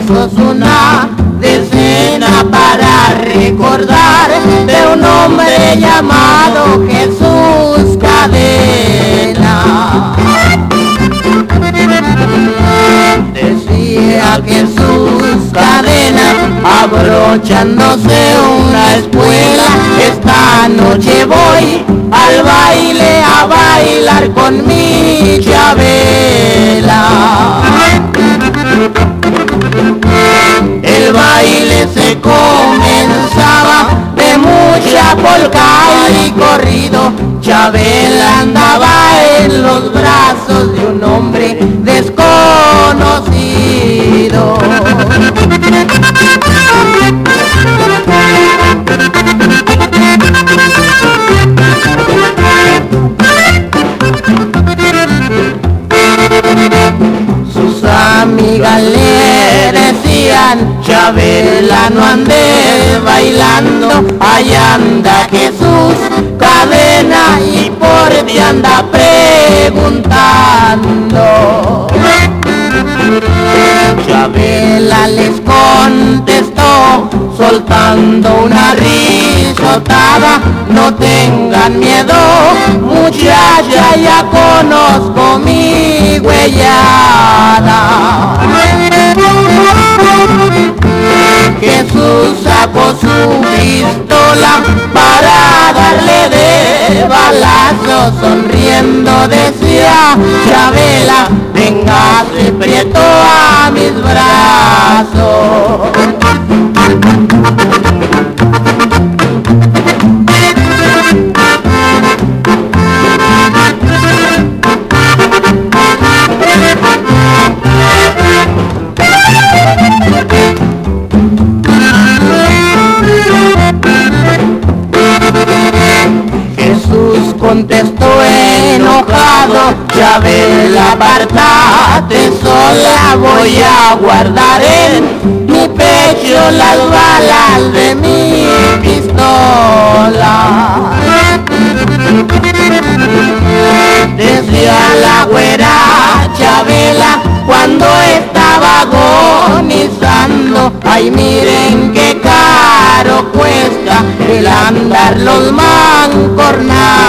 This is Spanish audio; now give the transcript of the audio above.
eso es una decena para recordar de un hombre llamado Jesús Cadena. Decía Jesús Cadena, abrochándose una espuela: esta noche voy al baile a bailar con mi Chabela. El baile se comenzaba de mucha polca y corrido. Chabela andaba en los brazos de un hombre desconocido. Sus amigas le decían: Chabela, no ande bailando, allá anda Jesús Cadena y por ti anda preguntando. Chabela les contestó, soltando una risotada: no tengan miedo, muchacha, ya conozco mi huellada. Jesús sacó su pistola para darle de balazo, sonriendo decía: Chabela, venga, se prieto a mis brazos. Jesús contestó enojado: Chabela, apártate sola, voy a guardar en mi pecho las balas de mi pistola. Decía la güera Chabela cuando estaba agonizando: ay, miren qué caro cuesta el andarlos mancornando.